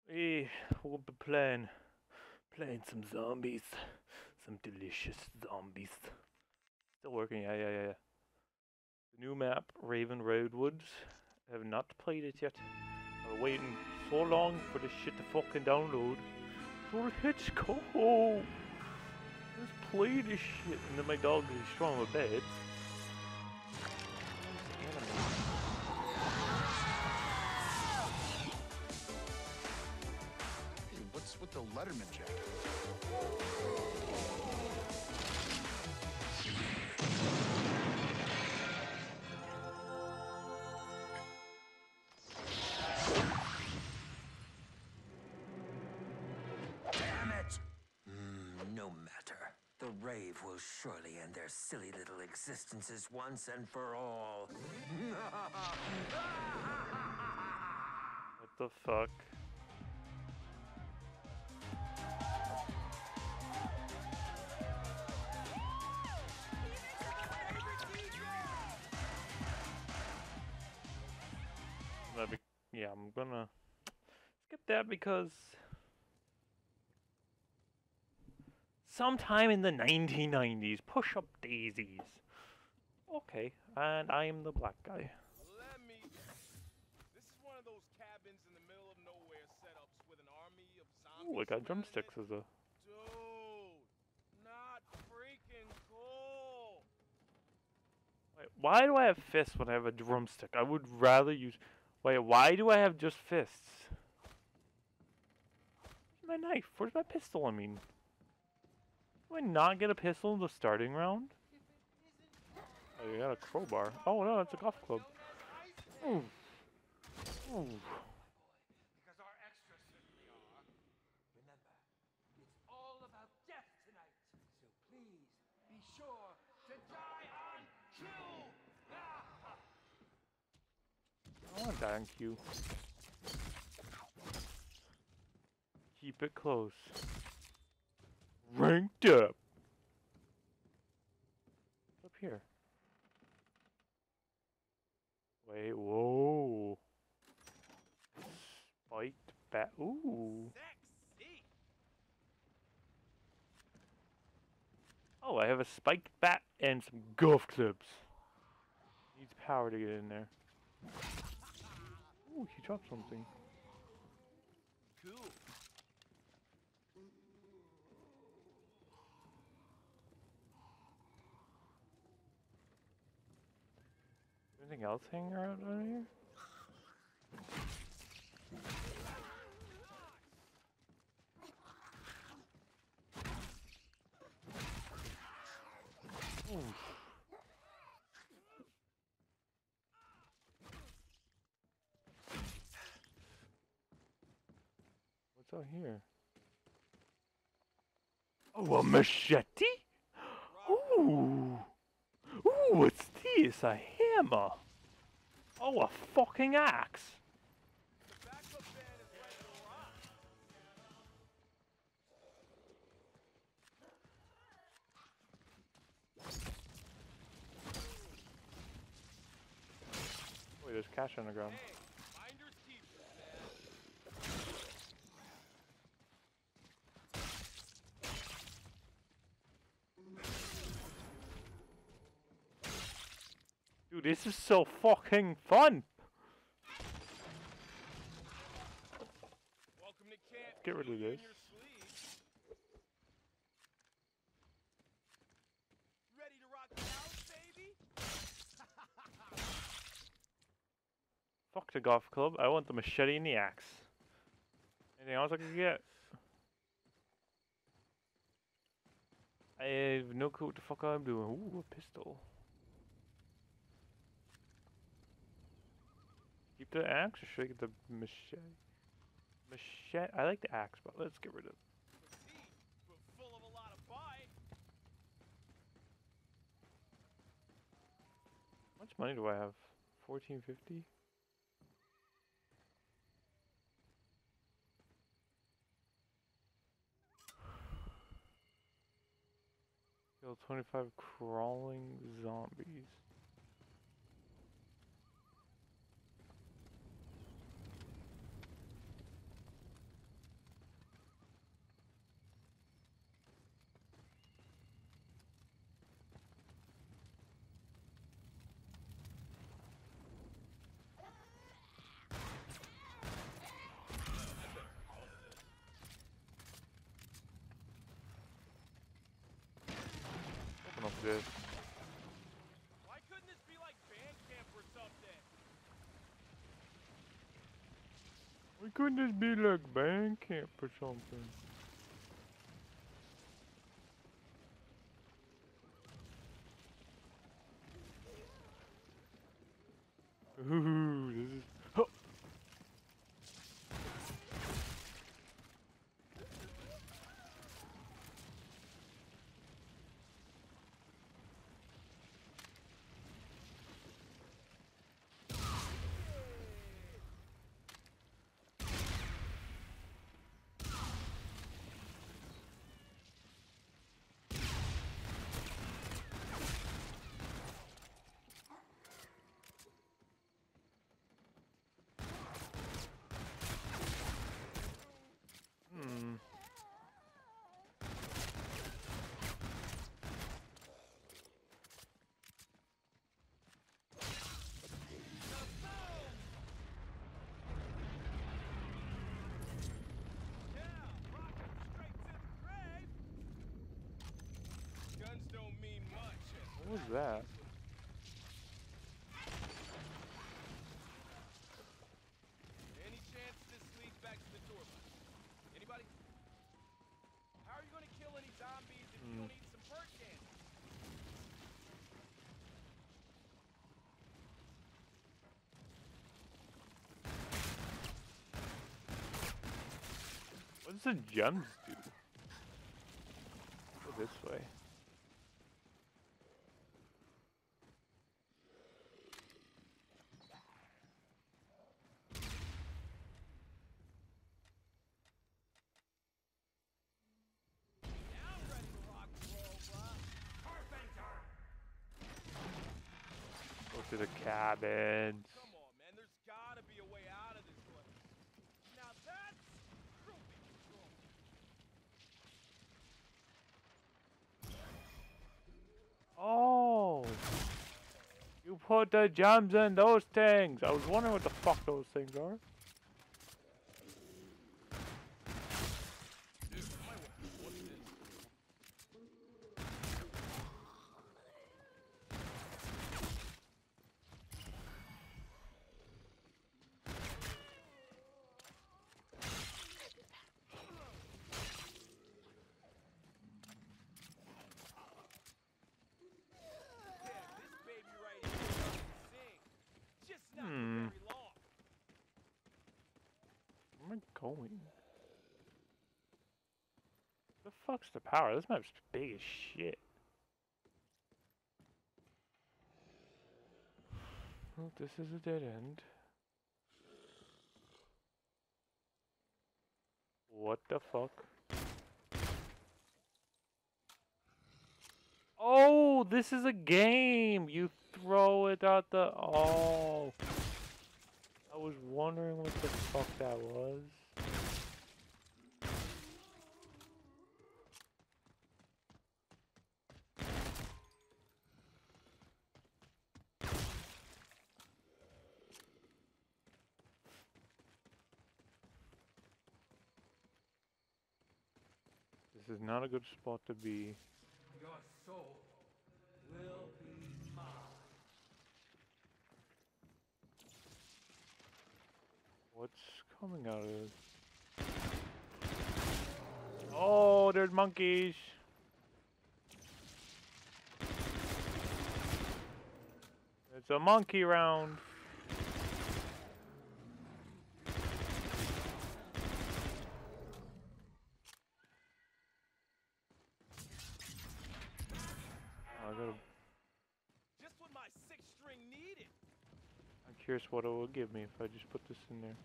Hey, we'll be playing some zombies. Some delicious zombies. Still working, yeah. The new map, Raven Redwoods. I have not played it yet. I've been waiting so long for this shit to fucking download. So let's go! Let's play this shit. And then my dog is strong with bed. Hey, what's with the Letterman jacket? Damn it! No matter. The rave will surely end their silly little existences once and for all. What the fuck? Yeah, I'm gonna skip that because sometime in the 1990s, push up daisies. Okay, and I am the black guy. This is one of those cabins in the middle of nowhere setups with an army of Ooh, zombies. I got drumsticks as a. Dude, not freaking cool. Wait, why do I have fists when I have a drumstick? I would rather use. Wait, why do I have just fists? Where's my knife? Where's my pistol? I mean, do I not get a pistol in the starting round? Oh, you got a crowbar. Oh no, it's a golf club. Ooh. Ooh. Because our extras certainly are. Remember, it's all about death tonight. So please be sure to die on cue. Oh, thank you. Keep it close. Ranked up. Up here. Wait, whoa. Spiked bat. Ooh. Sexy. Oh, I have a spiked bat and some golf clubs. Needs power to get in there. Ooh, he dropped something. Cool. Anything else hanging around here? Ooh. What's out here? Oh, a machete? Ooh! Ooh, what's this? A hammer? Oh, a fucking axe! The backup band is ready to rock. Wait, there's cash on the ground. Hey, finders keepers, man. Dude, this is so fucking fun! Welcome to camp. Get rid of Junior in this. your sleeves. Ready to rock the house, baby? Fuck the golf club, I want the machete and the axe. Anything else I can get? I have no clue what the fuck I'm doing. Ooh, a pistol. Keep the axe or should I get the machete? Machete? I like the axe, but let's get rid of it. Petite, but full of a lot of bite. How much money do I have? 1450? Kill 25 crawling zombies. this. Why couldn't this be like band camp or something? Why couldn't this be like band camp or something? Ooh, this is. Oh. Hmm. Yeah, rocket straight to the grave. Guns don't mean much. What was that? Any chance this leads back to the tour bus? Anybody? How are you gonna kill any zombies if you don't eat some bird candy? What does the gems do? Go this way. Now I'm ready to rock and roll, blah. Carpenter! Go to the cabins. Come on, man. There's gotta be a way out of this place. Now that's groupie control. Oh! You put the gems in those things! I was wondering what the fuck those things are. Dude, my what's this? Yeah, this baby right here doesn't sing. Just not for Hmm. very long. Where am I going? The fuck's the power? This map's big as shit. Well, this is a dead end. What the fuck? Oh, this is a game! You throw it out the... Oh. I was wondering what the fuck that was. This is not a good spot to be. Your soul will be mine. What's coming out of this? Oh, there's monkeys! It's a monkey round! I gotta... Just when my sixth string needed. I'm curious what it will give me if I just put this in there.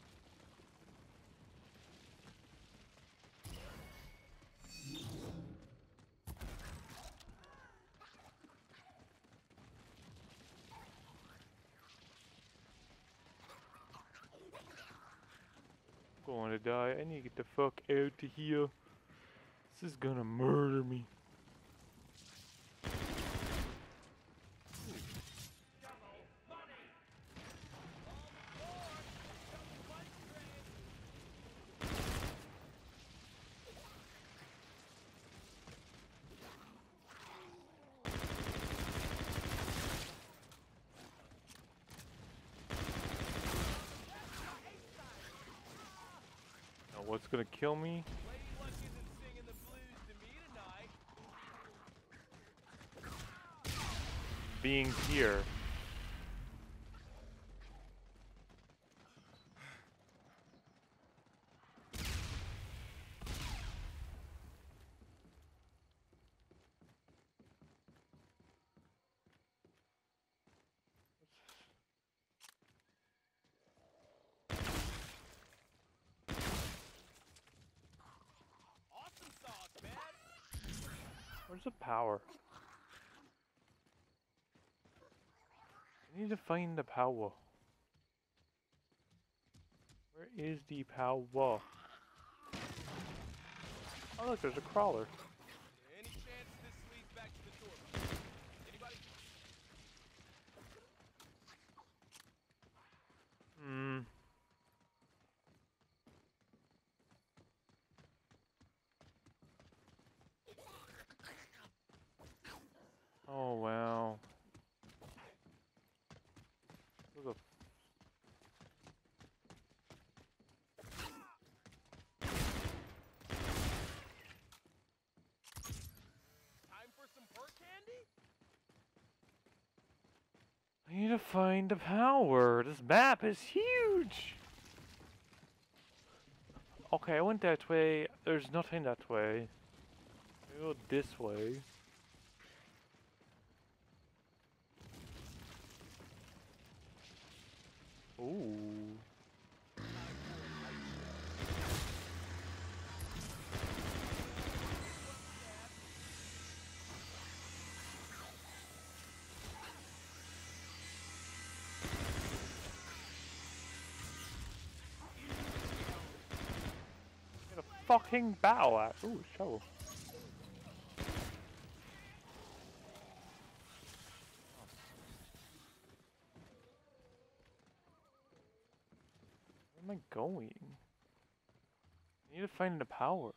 Going to die. I need to get the fuck out of here. This is gonna murder me. What's gonna kill me? Lady Luck isn't singing the blues to me tonight. Being here. Awesome sauce, man. Where's the power? I need to find the power. Where is the power? Oh look, there's a crawler. Any chance this leads back to the tour? Anybody? Hmm. Oh wow. Look at Time for some perk candy? I need to find the power. This map is huge. Okay, I went that way. There's nothing that way. I go this way. Ooh. Get a fucking bow axe. Ooh, shovel. Where am I going? I need to find the power.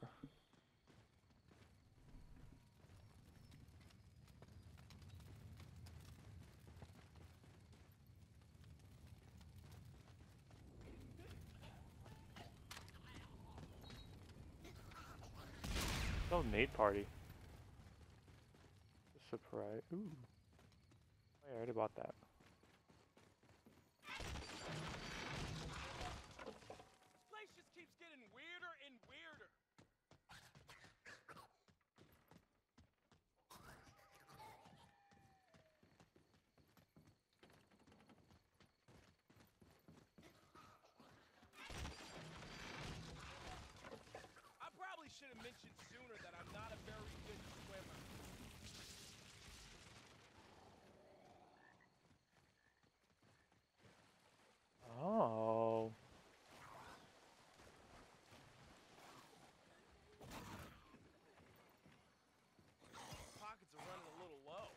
Oh, Nate party. A surprise. Ooh. I already bought that. Place just keeps getting weirder and weirder. I probably should have mentioned sooner that I'm not a very good swimmer. Oh. Pockets are running a little low.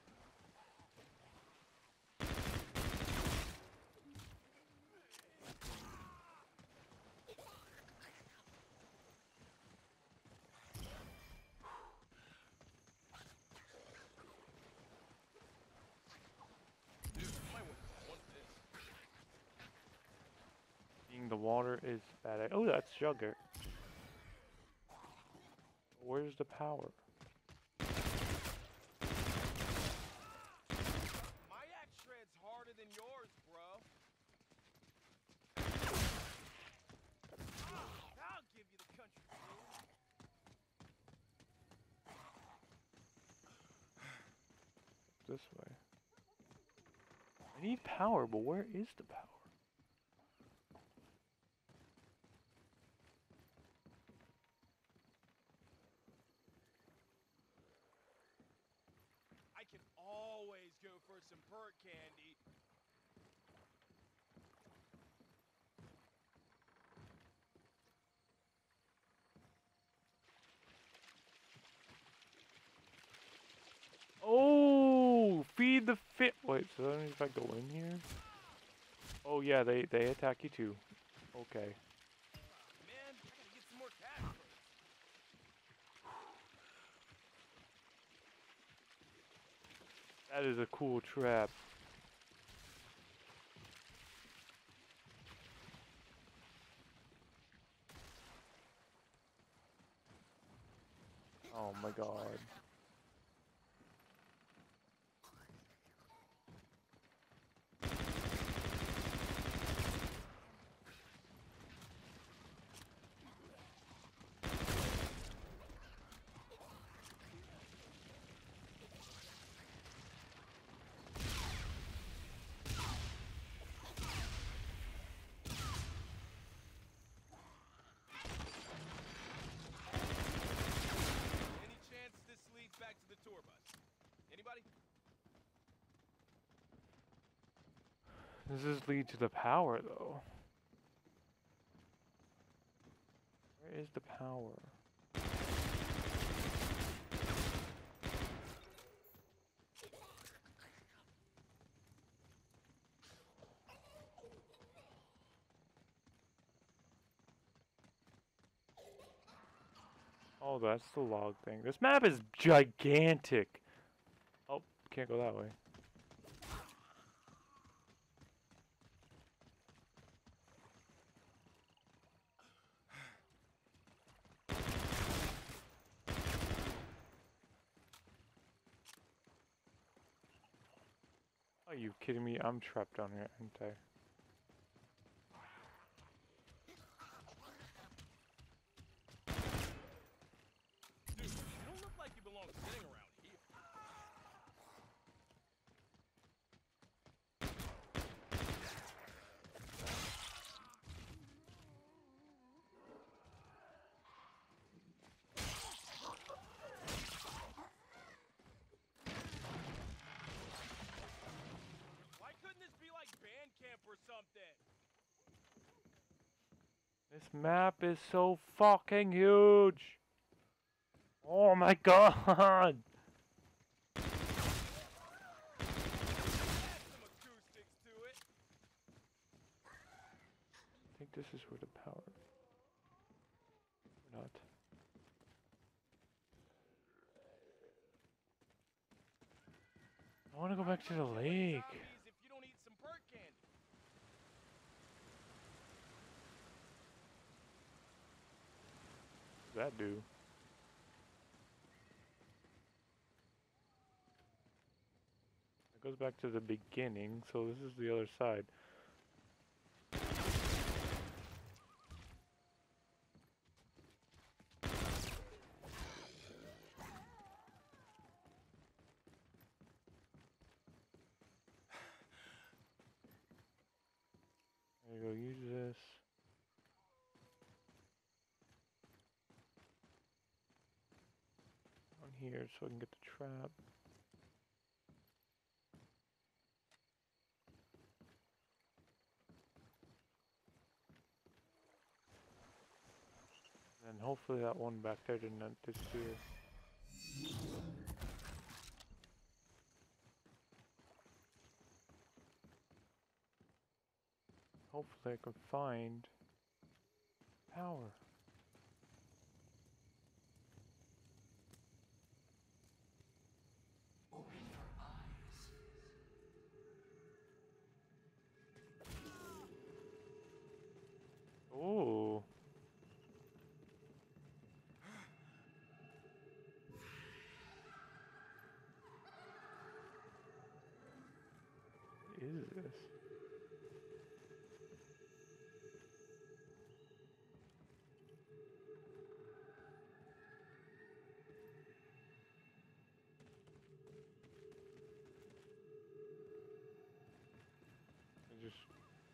Dude, you might want this. Being the water is bad. Oh, that's sugar. Where's the power? My axe shred's harder than yours, bro. I'll give you the country clue. This way. I need power, but where is the power? I can always go for some perk candy. Oh, feed the fit. Wait, so that means if I go in here? Oh yeah, they attack you too. Okay. Man, I gotta get some more cash first. That is a cool trap. Oh my god. Any chance this leads back to the tour bus? Anybody? Does this lead to the power, though? Where is the power? Oh, that's the log thing. This map is gigantic. Oh, can't go that way. Are you kidding me? I'm trapped down here, aren't I? Dude, you don't look like you belong sitting around here. Why couldn't this be like band camp or something? This map is so fucking huge. Oh my god. Add some acoustics to it. I think this is where the power. Or not. I want to go back to the lake. Zombies if you don't eat some perk candy. What does that do? It goes back to the beginning, so this is the other side. There you go, use this. On here so I can get the trap. And hopefully that one back there didn't disappear. Hopefully I can find power. Oh. What is this? I just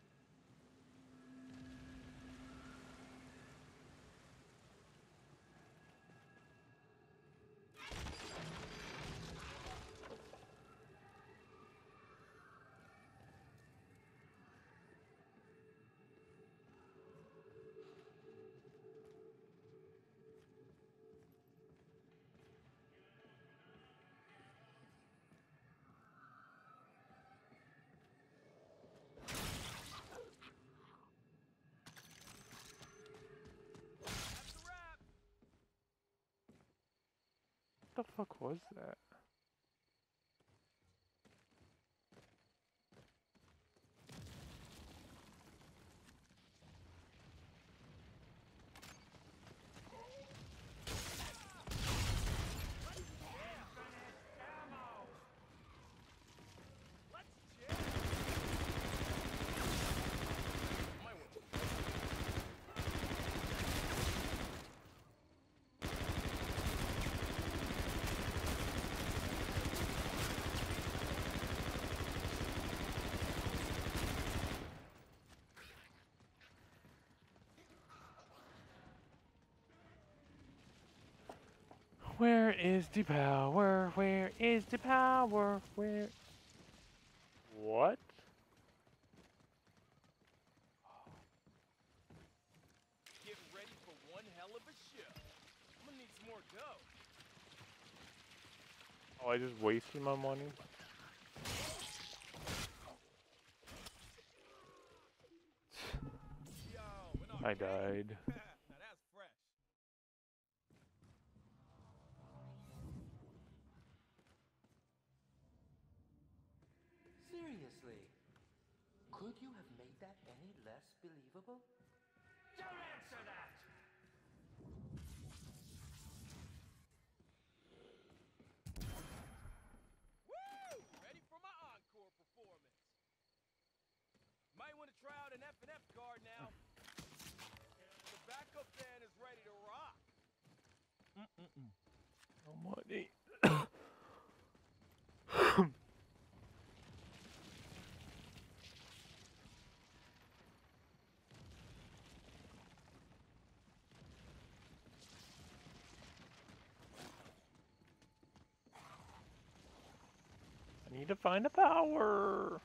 That's a wrap. what the fuck was that? Where is the power? Where is the power? Where? What? Get ready for one hell of a show. I'm gonna need some more dough. Oh, I just wasted my money. Yo, an I arcade? died. Now that's fresh. Seriously, could you have made that any less believable? Don't answer that! Woo! Ready for my encore performance. Might want to try out an F&F card now. The backup band is ready to rock. No money. I need to find the power.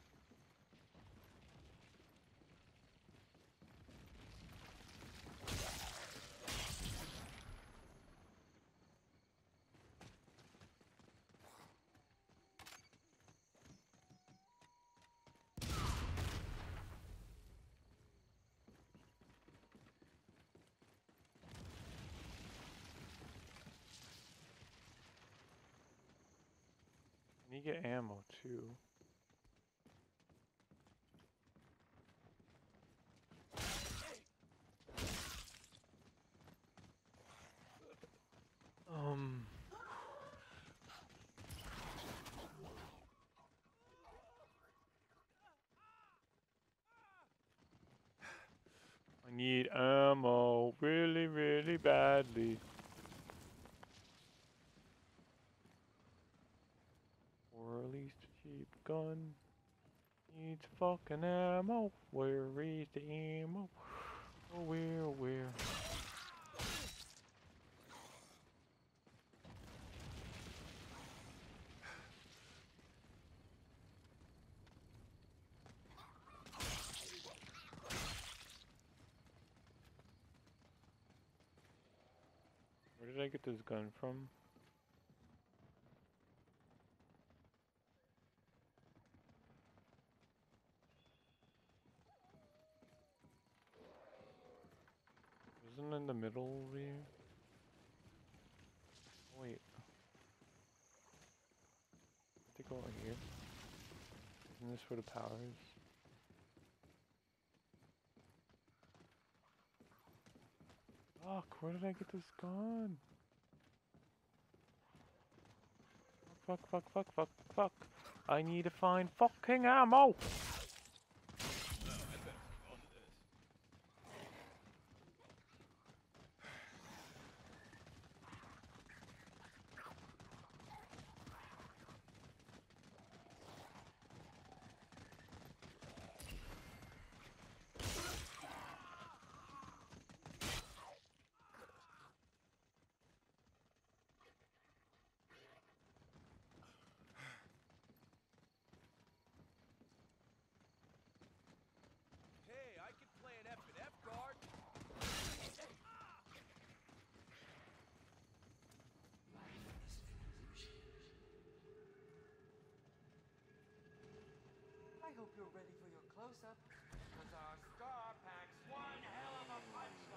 I need to get ammo too. I need ammo really, really badly. Or at least a cheap gun. Needs fucking ammo. Where is the ammo? Oh, where? Where did I get this gun from? Isn't it in the middle over here? Wait. I think over here. Isn't this where the power is? Fuck, where did I get this gun? Fuck. I need to find fucking ammo! Hey, I could play an F&F card. I hope you're ready for your close-up, because our star packs one hell of a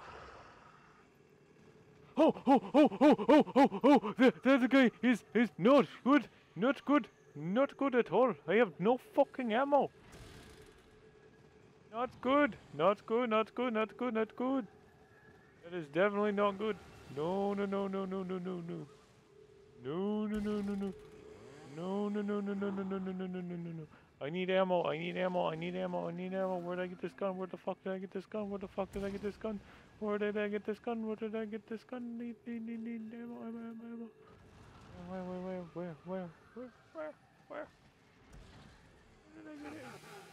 punchline. That guy is not good, not good at all. I have no fucking ammo. Not good. That is definitely not good. No. No. I need ammo. Where did I get this gun? Where the fuck did I get this gun? Where did I get this gun? Need ammo. Where? Where did I get it?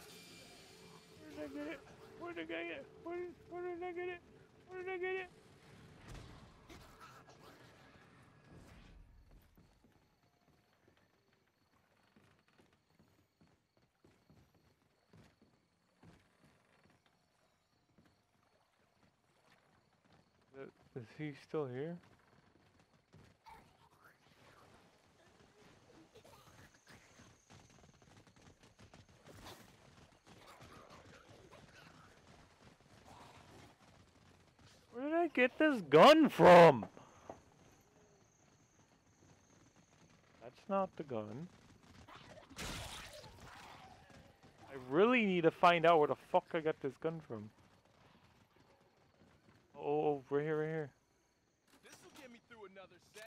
Where did I get it? Is he still here? Where did I get this gun from? That's not the gun. I really need to find out where the fuck I got this gun from. Oh, right here, right here. This will get me through another set.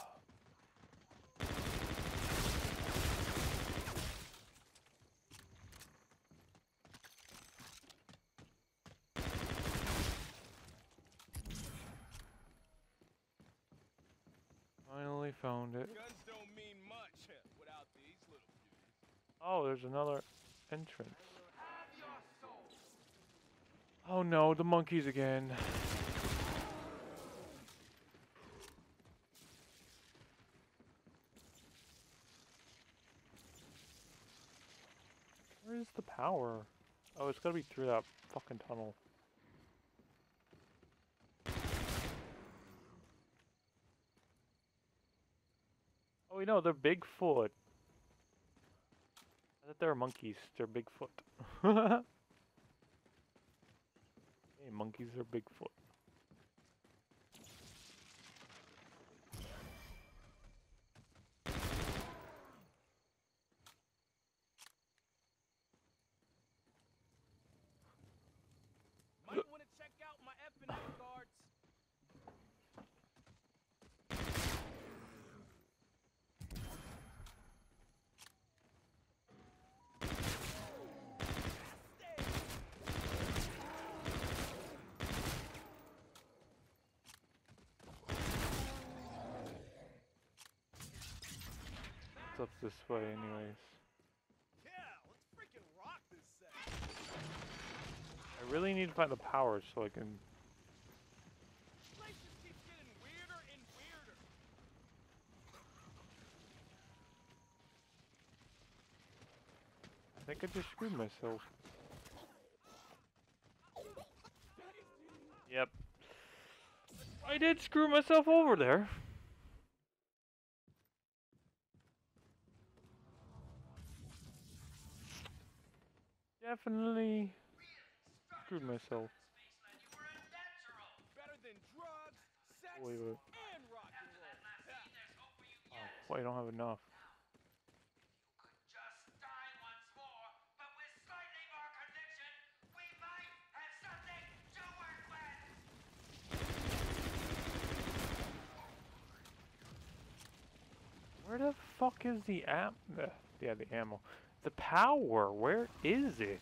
Finally found it. Guns don't mean much without these little beauties. Oh, there's another entrance. Oh no, the monkeys again. Where is the power? Oh, it's gotta be through that fucking tunnel. Oh, wait, no, they're Bigfoot. I thought they were monkeys. They're Bigfoot. Hey, monkeys are Bigfoot. Might want to check out my F&F cards. It's up this way anyways. Yeah, let's freaking rock this set. I really need to find the power so I can... Place just keeps getting weirder and weirder. I think I just screwed myself. Yep. I did screw myself over there. Definitely screwed myself. Better than drugs, sex, Wait. and rock and roll. Oh, wait, I don't have enough. Just die once more, but with slightly more conviction, we might have something to work with. Where the fuck is the yeah, the ammo. The power, where is it?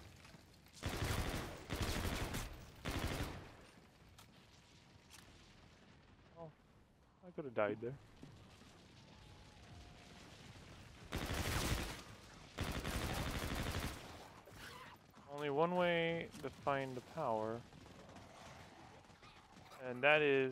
Oh, I could have died there. Only one way to find the power, and that is...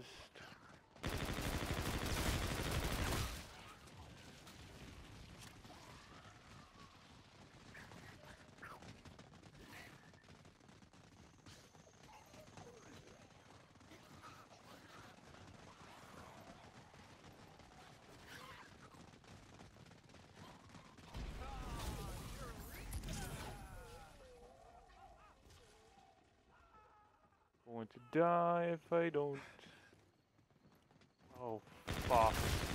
going to die if I don't. Oh, fuck.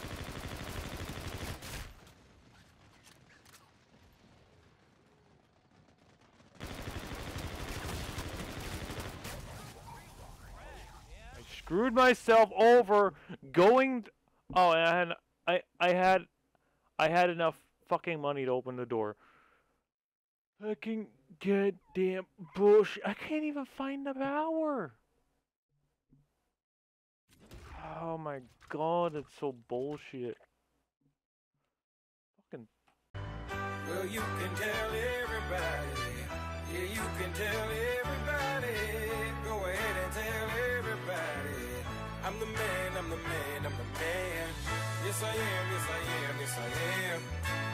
I screwed myself over going. Oh, and I had enough fucking money to open the door. Fucking goddamn bullshit. I can't even find the power. Oh my god, it's so bullshit. Fucking. Well, you can tell everybody. Yeah, you can tell everybody. Go ahead and tell everybody. I'm the man, I'm the man, I'm the man. Yes, I am, yes, I am, yes, I am.